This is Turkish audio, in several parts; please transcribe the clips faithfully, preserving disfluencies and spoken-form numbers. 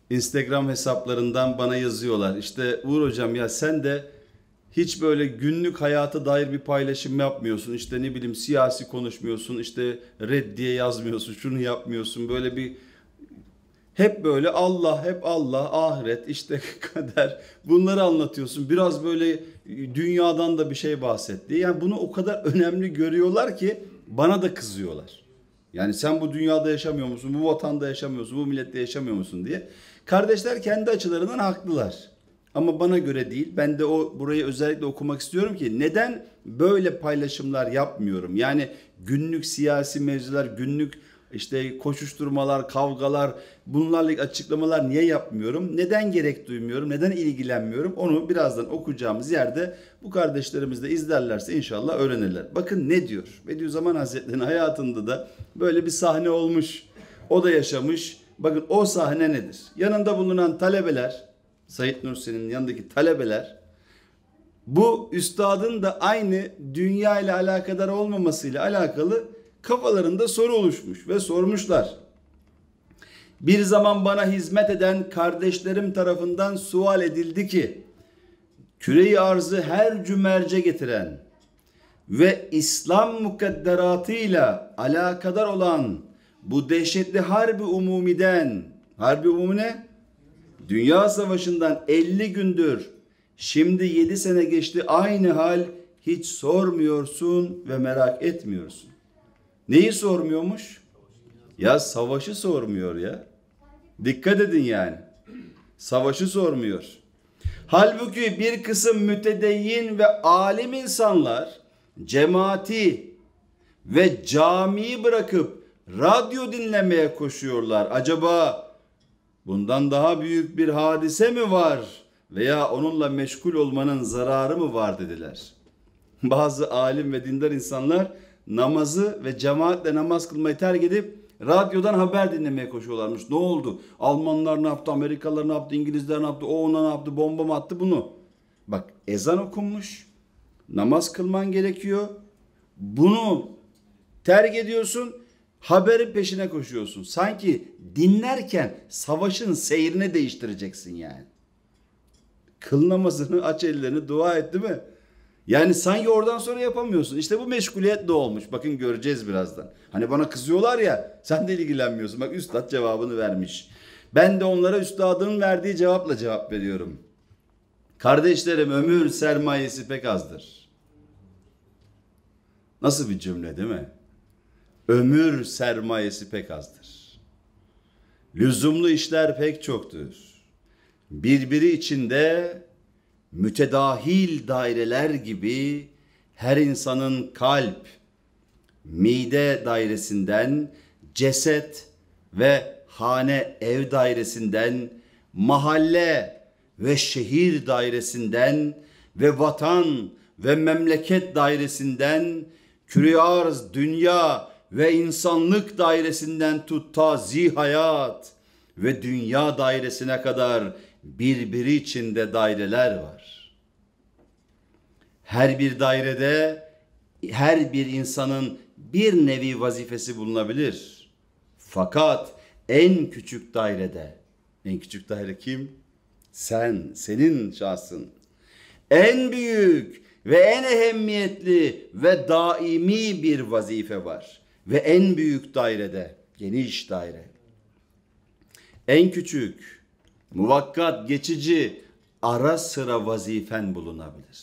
Instagram hesaplarından bana yazıyorlar. İşte Uğur hocam ya sen de hiç böyle günlük hayata dair bir paylaşım yapmıyorsun. İşte ne bileyim siyasi konuşmuyorsun. İşte reddiye yazmıyorsun. Şunu yapmıyorsun. Böyle bir hep böyle Allah, hep Allah, ahiret, işte kader, bunları anlatıyorsun. Biraz böyle dünyadan da bir şey bahsetti. Yani bunu o kadar önemli görüyorlar ki bana da kızıyorlar. Yani sen bu dünyada yaşamıyor musun? Bu vatanda yaşamıyorsun? Bu millette yaşamıyor musun diye. Kardeşler kendi açılarından haklılar. Ama bana göre değil. Ben de o burayı özellikle okumak istiyorum ki neden böyle paylaşımlar yapmıyorum? Yani günlük siyasi mevzular, günlük işte koşuşturmalar, kavgalar, bunlarla açıklamalar niye yapmıyorum? Neden gerek duymuyorum? Neden ilgilenmiyorum? Onu birazdan okuyacağımız yerde bu kardeşlerimiz de izlerlerse inşallah öğrenirler. Bakın ne diyor? Bediüzzaman Hazretleri'nin hayatında da böyle bir sahne olmuş. O da yaşamış. Bakın o sahne nedir? Yanında bulunan talebeler, Said Nursi'nin yanındaki talebeler, bu üstadın da aynı dünya ile alakadar olmamasıyla alakalı kafalarında soru oluşmuş ve sormuşlar. Bir zaman bana hizmet eden kardeşlerim tarafından sual edildi ki, küre-i arzı her cümerce getiren ve İslam mukadderatıyla alakadar olan bu dehşetli harbi umumiden, harbi umumi ne? Dünya savaşından elli gündür, şimdi yedi sene geçti, aynı hal, hiç sormuyorsun ve merak etmiyorsun. Neyi sormuyormuş? Ya savaşı sormuyor ya. Dikkat edin yani. Savaşı sormuyor. Halbuki bir kısım mütedeyyin ve alim insanlar cemaati ve camiyi bırakıp radyo dinlemeye koşuyorlar. Acaba bundan daha büyük bir hadise mi var veya onunla meşgul olmanın zararı mı var dediler. Bazı alim ve dindar insanlar namazı ve cemaatle namaz kılmayı terk edip radyodan haber dinlemeye koşuyorlarmış. Ne oldu? Almanlar ne yaptı? Amerikalılar ne yaptı? İngilizler ne yaptı? O ona ne yaptı? Bomba mı attı? Bunu. Bak ezan okunmuş. Namaz kılman gerekiyor. Bunu terk ediyorsun. Haberin peşine koşuyorsun. Sanki dinlerken savaşın seyrini değiştireceksin yani. Kıl namazını, aç ellerini, dua et değil mi? Yani sanki oradan sonra yapamıyorsun. İşte bu meşguliyet de olmuş. Bakın göreceğiz birazdan. Hani bana kızıyorlar ya, sen de ilgilenmiyorsun. Bak üstad cevabını vermiş. Ben de onlara üstadın verdiği cevapla cevap veriyorum. Kardeşlerim, ömür sermayesi pek azdır. Nasıl bir cümle değil mi? Ömür sermayesi pek azdır. Lüzumlu işler pek çoktur. Birbiri içinde mütedahil daireler gibi her insanın kalp, mide dairesinden, ceset ve hane ev dairesinden, mahalle ve şehir dairesinden ve vatan ve memleket dairesinden, küre-i arz, dünya ve insanlık dairesinden tut ta zihayat ve dünya dairesine kadar birbiri içinde daireler var. Her bir dairede her bir insanın bir nevi vazifesi bulunabilir. Fakat en küçük dairede, en küçük daire kim? Sen, senin şahsın. En büyük ve en ehemmiyetli ve daimi bir vazife var. Ve en büyük dairede, geniş daire. En küçük, muvakkat, geçici, ara sıra vazifen bulunabilir.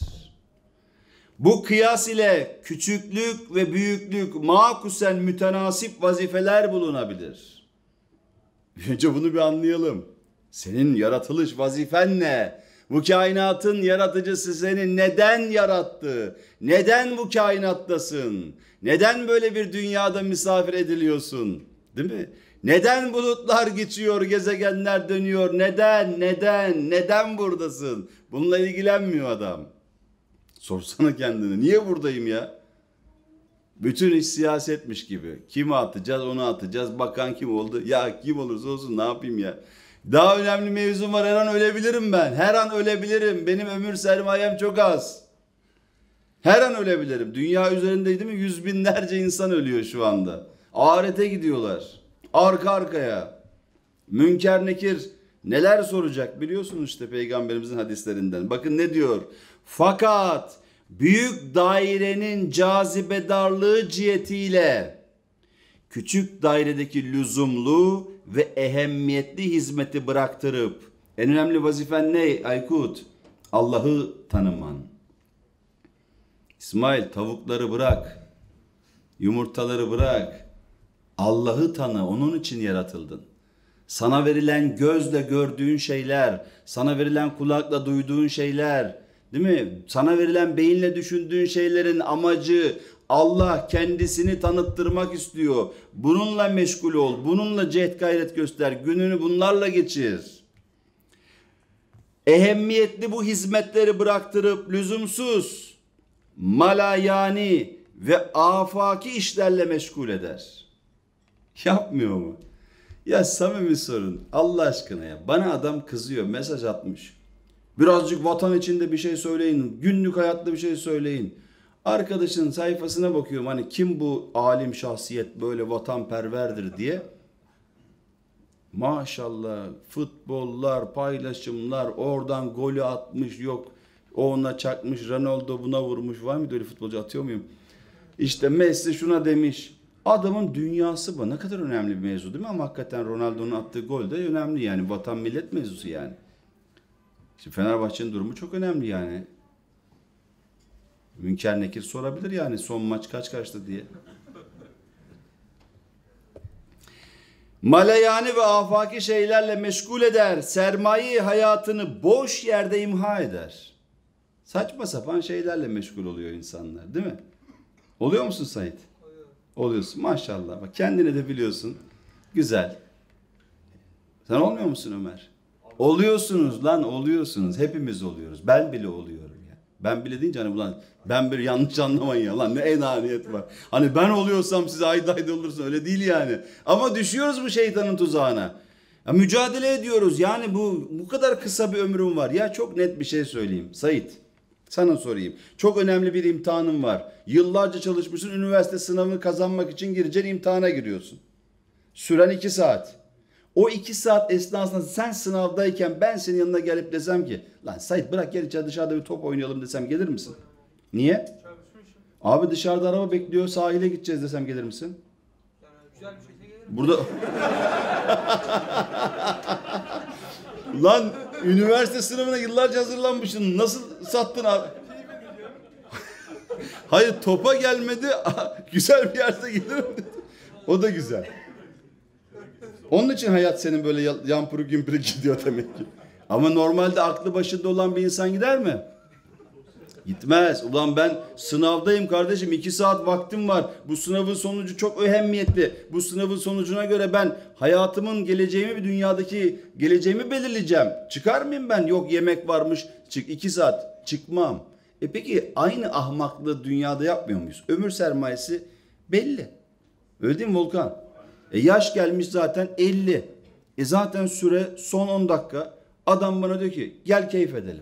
Bu kıyas ile küçüklük ve büyüklük makusen mütenasip vazifeler bulunabilir. Önce bunu bir anlayalım. Senin yaratılış vazifen ne? Bu kainatın yaratıcısı seni neden yarattı? Neden bu kainattasın? Neden böyle bir dünyada misafir ediliyorsun? Değil mi? Neden bulutlar geçiyor, gezegenler dönüyor? Neden, neden, neden buradasın? Bununla ilgilenmiyor adam. Sorsana kendine, niye buradayım ya? Bütün iş siyasetmiş gibi. Kimi atacağız, onu atacağız. Bakan kim oldu? Ya kim olursa olsun ne yapayım ya? Daha önemli mevzum var, her an ölebilirim ben. Her an ölebilirim. Benim ömür sermayem çok az. Her an ölebilirim. Dünya üzerinde değil mi? Yüz binlerce insan ölüyor şu anda. Ahirete gidiyorlar. Arka arkaya. Münker nekir Neler soracak biliyorsunuz işte Peygamberimizin hadislerinden. Bakın ne diyor? Fakat büyük dairenin cazibedarlığı cihetiyle küçük dairedeki lüzumlu ve ehemmiyetli hizmeti bıraktırıp, en önemli vazifen ne Aykut? Allah'ı tanıman. İsmail, tavukları bırak, yumurtaları bırak, Allah'ı tanı, onun için yaratıldın. Sana verilen gözle gördüğün şeyler, sana verilen kulakla duyduğun şeyler, değil mi? Sana verilen beyinle düşündüğün şeylerin amacı Allah kendisini tanıttırmak istiyor. Bununla meşgul ol, bununla cehd gayret göster, gününü bunlarla geçir. Ehemmiyetli bu hizmetleri bıraktırıp lüzumsuz, malayani ve afaki işlerle meşgul eder. Yapmıyor mu? Ya samimi sorun Allah aşkına ya. Bana adam kızıyor, mesaj atmış. Birazcık vatan içinde bir şey söyleyin, günlük hayatta bir şey söyleyin. Arkadaşın sayfasına bakıyorum, hani kim bu alim şahsiyet böyle vatanperverdir diye. Maşallah futbollar, paylaşımlar, oradan golü atmış, yok o ona çakmış, Ronaldo buna vurmuş, var mıydı öyle futbolcu, atıyor muyum? İşte Messi şuna demiş. Adamın dünyası bu. Ne kadar önemli bir mevzu değil mi? Ama hakikaten Ronaldo'nun attığı gol de önemli yani. Vatan millet mevzusu yani. Şimdi Fenerbahçe'nin durumu çok önemli yani. Münker Nekir sorabilir yani son maç kaç kaçtı diye. Malayani ve afaki şeylerle meşgul eder. Sermaye hayatını boş yerde imha eder. Saçma sapan şeylerle meşgul oluyor insanlar değil mi? Oluyor musun Sait? Oluyorsun maşallah. Bak kendini de biliyorsun. Güzel. Sen olmuyor musun Ömer? Oluyorsunuz lan, oluyorsunuz. Hepimiz oluyoruz. Ben bile oluyorum ya. Ben bile deyince hani ulan ben bir yanlış anlamayın ya lan, ne enaniyet var. Hani ben oluyorsam size ayda ayda olursun, öyle değil yani. Ama düşüyoruz bu şeytanın tuzağına. Ya mücadele ediyoruz. Yani bu bu kadar kısa bir ömrüm var. Ya çok net bir şey söyleyeyim Sait. Sana sorayım. Çok önemli bir imtihanın var. Yıllarca çalışmışsın. Üniversite sınavını kazanmak için gireceğin imtihana giriyorsun. Süren iki saat. O iki saat esnasında sen sınavdayken ben senin yanına gelip desem ki lan Sait bırak gel içeri dışarıda bir top oynayalım desem gelir misin? Niye? Abi dışarıda araba bekliyor, sahile gideceğiz desem gelir misin? Yani güzel bir şekilde gelirim. Burada lan üniversite sınavına yıllarca hazırlanmışsın. Nasıl sattın abi? Hayır, topa gelmedi. Güzel bir yerde gelirim dedi. O da güzel. Onun için hayat senin böyle yampuru gümpürü gidiyor demek ki. Ama normalde aklı başında olan bir insan gider mi? Gitmez. Ulan ben sınavdayım kardeşim. iki saat vaktim var. Bu sınavın sonucu çok önemli. Bu sınavın sonucuna göre ben hayatımın geleceğimi, bir dünyadaki geleceğimi belirleyeceğim. Çıkar mıyım ben? Yok yemek varmış. Çık iki saat. Çıkmam. E peki aynı ahmaklığı dünyada yapmıyor muyuz? Ömür sermayesi belli. Öyle değil mi Volkan? E yaş gelmiş zaten elli. E zaten süre son on dakika. Adam bana diyor ki gel keyif edelim.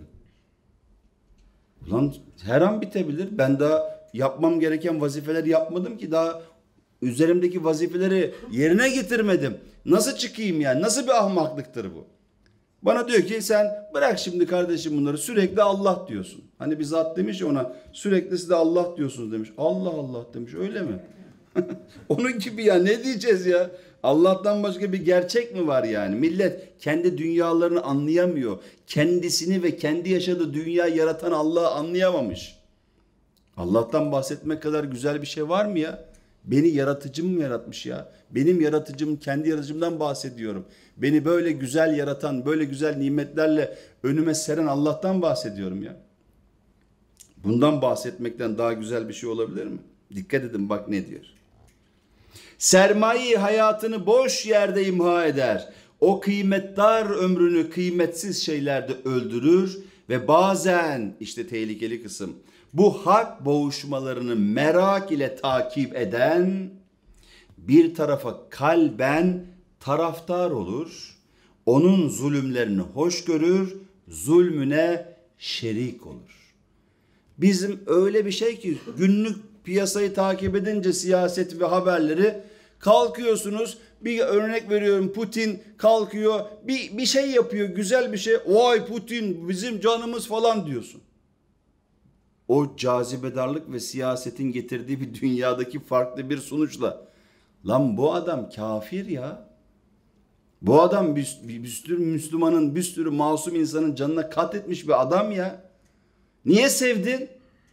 Ulan her an bitebilir. Ben daha yapmam gereken vazifeleri yapmadım ki. Daha üzerimdeki vazifeleri yerine getirmedim. Nasıl çıkayım yani? Nasıl bir ahmaklıktır bu? Bana diyor ki sen bırak şimdi kardeşim bunları, sürekli Allah diyorsun. Hani bir zat demiş ya ona, sürekli size Allah diyorsunuz demiş. Allah Allah demiş, öyle mi? Onun gibi ya, ne diyeceğiz ya? Allah'tan başka bir gerçek mi var yani? Millet kendi dünyalarını anlayamıyor. Kendisini ve kendi yaşadığı dünyayı yaratan Allah'ı anlayamamış. Allah'tan bahsetmek kadar güzel bir şey var mı ya? Beni yaratıcım mı yaratmış ya? Benim yaratıcım, kendi yaratıcımdan bahsediyorum. Beni böyle güzel yaratan, böyle güzel nimetlerle önüme seren Allah'tan bahsediyorum ya. Bundan bahsetmekten daha güzel bir şey olabilir mi? Dikkat edin bak ne diyor. Sermaye hayatını boş yerde imha eder. O kıymetdar ömrünü kıymetsiz şeylerde öldürür ve bazen, işte tehlikeli kısım, bu hak boğuşmalarını merak ile takip eden bir tarafa kalben taraftar olur. Onun zulümlerini hoş görür, zulmüne şerik olur. Bizim öyle bir şey ki günlük piyasayı takip edince siyaseti ve haberleri kalkıyorsunuz bir örnek veriyorum, Putin kalkıyor bir, bir şey yapıyor, güzel bir şey. Vay Putin bizim canımız falan diyorsun. O cazibedarlık ve siyasetin getirdiği bir dünyadaki farklı bir sonuçla. Lan bu adam kafir ya. Bu adam bir, bir sürü Müslümanın, bir sürü masum insanın canına katletmiş bir adam ya. Niye sevdin?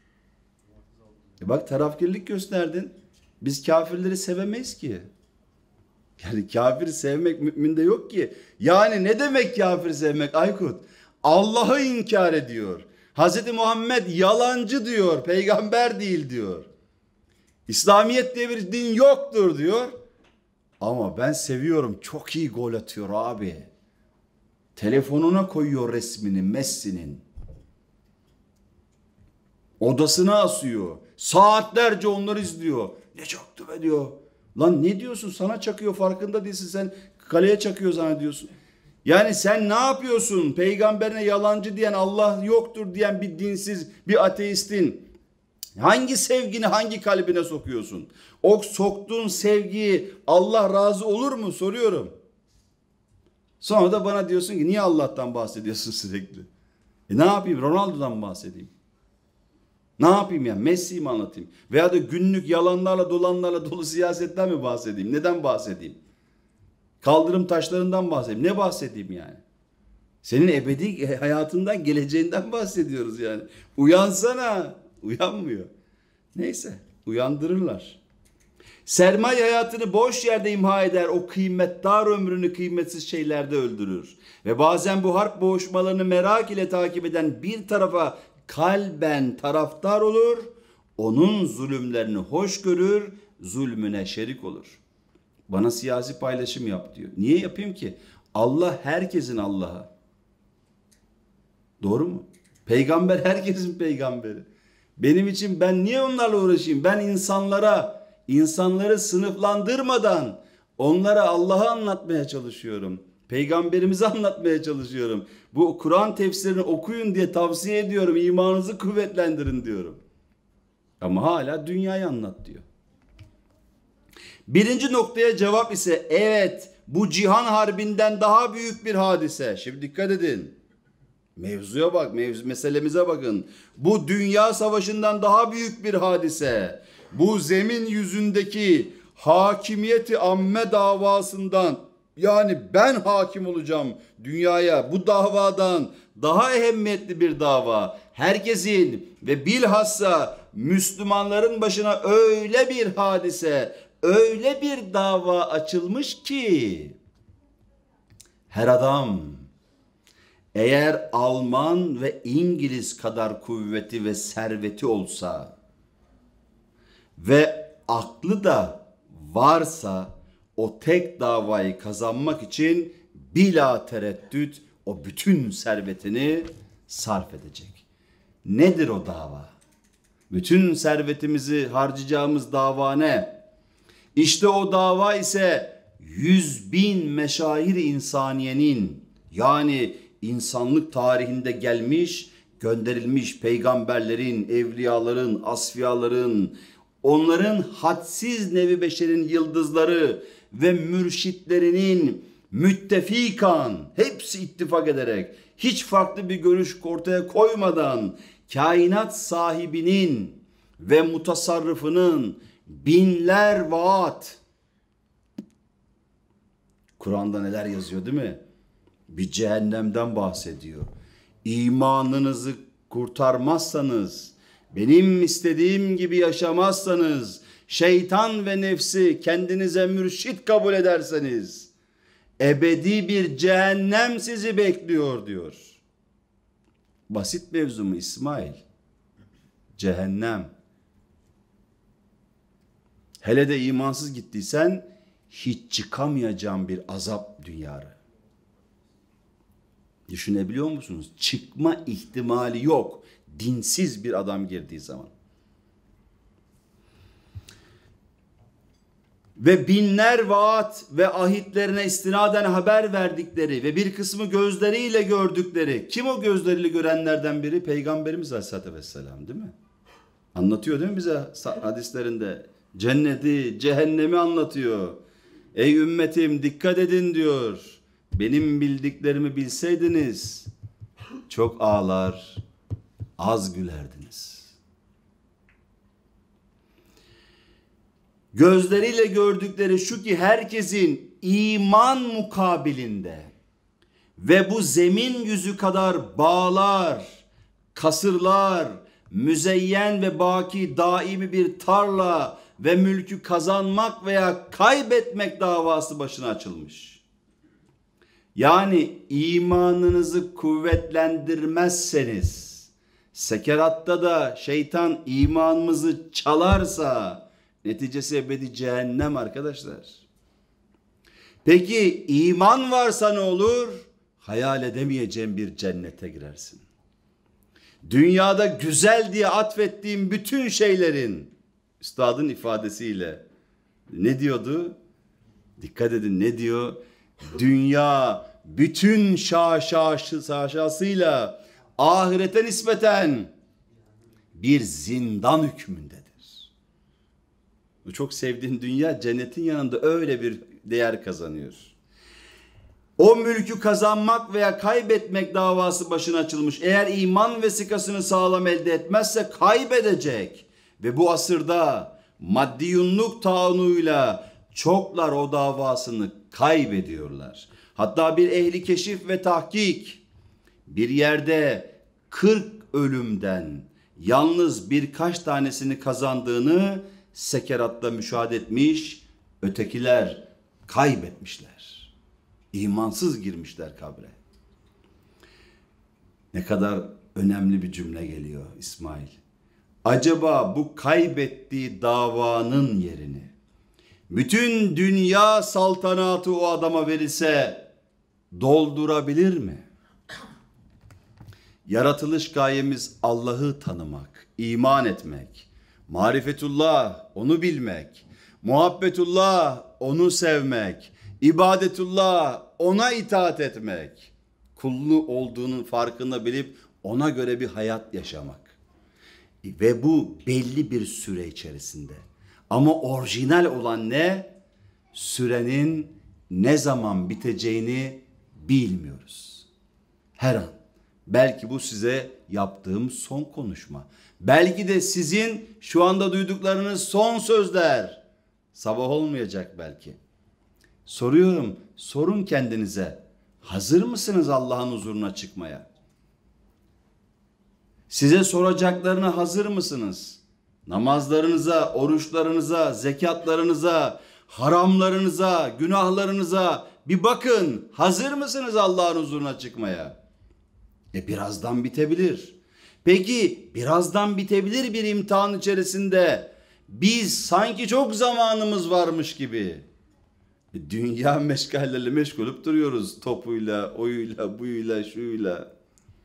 E bak tarafkirlik gösterdin. Biz kafirleri sevemeyiz ki. Yani kafiri sevmek müminde yok ki. Yani ne demek kafir sevmek Aykut? Allah'ı inkar ediyor. Hazreti Muhammed yalancı diyor. Peygamber değil diyor. İslamiyet diye bir din yoktur diyor. Ama ben seviyorum. Çok iyi gol atıyor abi. Telefonuna koyuyor resmini Messi'nin. Odasına asıyor. Saatlerce onları izliyor. Ne çaktı be diyor. Lan ne diyorsun? Sana çakıyor, farkında değilsin. Sen kaleye çakıyor zannediyorsun. Yani sen ne yapıyorsun? Peygamberine yalancı diyen, Allah yoktur diyen bir dinsiz, bir ateistin hangi sevgini hangi kalbine sokuyorsun? O soktuğun sevgiyi Allah razı olur mu soruyorum. Sonra da bana diyorsun ki niye Allah'tan bahsediyorsun sürekli? E ne yapayım? Ronaldo'dan mı bahsedeyim? Ne yapayım ya? Messi'yi mi anlatayım? Veya da günlük yalanlarla dolanlarla dolu siyasetten mi bahsedeyim? Neden bahsedeyim? Kaldırım taşlarından bahsedeyim. Ne bahsedeyim yani? Senin ebedi hayatından, geleceğinden bahsediyoruz yani. Uyansana. Uyanmıyor. Neyse, uyandırırlar. Sermaye hayatını boş yerde imha eder. O kıymetdar ömrünü kıymetsiz şeylerde öldürür. Ve bazen bu harp boğuşmalarını merak ile takip eden bir tarafa kalben taraftar olur. Onun zulümlerini hoş görür, zulmüne şerik olur. Bana siyasi paylaşım yap diyor. Niye yapayım ki? Allah herkesin Allah'ı. Doğru mu? Peygamber herkesin peygamberi. Benim için ben niye onlarla uğraşayım? Ben insanlara, insanları sınıflandırmadan onlara Allah'ı anlatmaya çalışıyorum. Peygamberimizi anlatmaya çalışıyorum. Bu Kur'an tefsirini okuyun diye tavsiye ediyorum. İmanınızı kuvvetlendirin diyorum. Ama hala dünyayı anlat diyor. Birinci noktaya cevap ise evet, bu cihan harbinden daha büyük bir hadise. Şimdi dikkat edin. Mevzuya bak, mevzu meselemize bakın. Bu dünya savaşından daha büyük bir hadise. Bu zemin yüzündeki hakimiyeti amme davasından, yani ben hakim olacağım dünyaya, bu davadan daha ehemmiyetli bir dava. Herkesin ve bilhassa Müslümanların başına öyle bir hadise, öyle bir dava açılmış ki her adam eğer Alman ve İngiliz kadar kuvveti ve serveti olsa ve aklı da varsa o tek davayı kazanmak için bila tereddüt o bütün servetini sarf edecek. Nedir o dava? Bütün servetimizi harcayacağımız dava ne? İşte o dava ise yüz bin meşahir insaniyenin, yani insanlık tarihinde gelmiş, gönderilmiş peygamberlerin, evliyaların, asfiyaların, onların hadsiz nevi beşerin yıldızları ve mürşitlerinin müttefikan, hepsi ittifak ederek, hiç farklı bir görüş ortaya koymadan, kainat sahibinin ve mutasarrıfının binler vaat. Kur'an'da neler yazıyor değil mi? Bir cehennemden bahsediyor. İmanınızı kurtarmazsanız, benim istediğim gibi yaşamazsanız, şeytan ve nefsi kendinize mürşit kabul ederseniz, ebedi bir cehennem sizi bekliyor diyor. Basit mevzu mu İsmail? Cehennem. Hele de imansız gittiysen hiç çıkamayacağın bir azap diyarı. Düşünebiliyor musunuz? Çıkma ihtimali yok. Dinsiz bir adam girdiği zaman. Ve binler vaat ve ahitlerine istinaden haber verdikleri ve bir kısmı gözleriyle gördükleri. Kim o gözleriyle görenlerden biri? Peygamberimiz Aleyhisselatü Vesselam değil mi? Anlatıyor değil mi bize hadislerinde? Cenneti, cehennemi anlatıyor. Ey ümmetim dikkat edin diyor. Benim bildiklerimi bilseydiniz çok ağlar, az gülerdiniz. Gözleriyle gördükleri şu ki herkesin iman mukabilinde ve bu zemin yüzü kadar bağlar, kasırlar, müzeyyen ve baki daimi bir tarla ve mülkü kazanmak veya kaybetmek davası başına açılmış. Yani imanınızı kuvvetlendirmezseniz, sekeratta da şeytan imanımızı çalarsa neticesi ebedi cehennem arkadaşlar. Peki iman varsa ne olur? Hayal edemeyeceğin bir cennete girersin. Dünyada güzel diye atfettiğim bütün şeylerin, üstadın ifadesiyle ne diyordu? Dikkat edin ne diyor? Dünya bütün şaşasıyla ahirete nispeten bir zindan hükmündedir. Bu çok sevdiğin dünya cennetin yanında öyle bir değer kazanıyor. O mülkü kazanmak veya kaybetmek davası başına açılmış. Eğer iman vesikasını sağlam elde etmezse kaybedecek. Ve bu asırda maddiyunluk taunuyla çoklar o davasını kaybediyorlar. Hatta bir ehli keşif ve tahkik bir yerde kırk ölümden yalnız birkaç tanesini kazandığını sekeratta müşahede etmiş, ötekiler kaybetmişler. İmansız girmişler kabre. Ne kadar önemli bir cümle geliyor İsmail. Acaba bu kaybettiği davanın yerini bütün dünya saltanatı o adama verilse doldurabilir mi? Yaratılış gayemiz Allah'ı tanımak, iman etmek, marifetullah, onu bilmek, muhabbetullah, onu sevmek, ibadetullah, ona itaat etmek, kullu olduğunun farkında bilip ona göre bir hayat yaşamak. Ve bu belli bir süre içerisinde. Ama orijinal olan ne? Sürenin ne zaman biteceğini bilmiyoruz. Her an. Belki bu size yaptığım son konuşma. Belki de sizin şu anda duyduklarınız son sözler. Sabah olmayacak belki. Soruyorum, sorun kendinize. Hazır mısınız Allah'ın huzuruna çıkmaya? Size soracaklarına hazır mısınız? Namazlarınıza, oruçlarınıza, zekatlarınıza, haramlarınıza, günahlarınıza bir bakın. Hazır mısınız Allah'ın huzuruna çıkmaya? E birazdan bitebilir. Peki birazdan bitebilir bir imtihan içerisinde biz sanki çok zamanımız varmış gibi dünya meşgallerle meşgul olup duruyoruz. Topuyla, oyuyla, buyuyla, şuyla.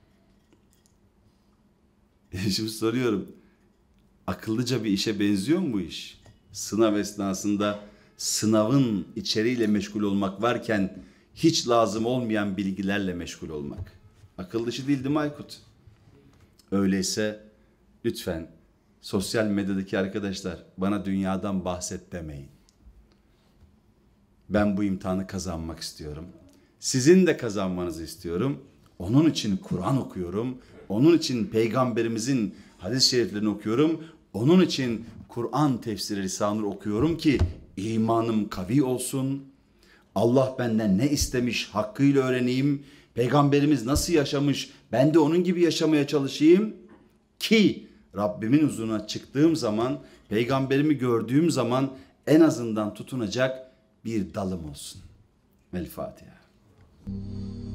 Şimdi soruyorum. Akıllıca bir işe benziyor mu bu iş? Sınav esnasında sınavın içeriğiyle meşgul olmak varken hiç lazım olmayan bilgilerle meşgul olmak. Akıllı işi değil değil mi Aykut? Öyleyse lütfen sosyal medyadaki arkadaşlar bana dünyadan bahset demeyin. Ben bu imtihanı kazanmak istiyorum. Sizin de kazanmanızı istiyorum. Onun için Kur'an okuyorum. Onun için Peygamberimizin hadis-i şeriflerini okuyorum. Onun için Kur'an tefsiri Risale-i Nur okuyorum ki imanım kavi olsun. Allah benden ne istemiş hakkıyla öğreneyim. Peygamberimiz nasıl yaşamış ben de onun gibi yaşamaya çalışayım. Ki Rabbimin huzuruna çıktığım zaman, Peygamberimi gördüğüm zaman en azından tutunacak bir dalım olsun. El Fatiha.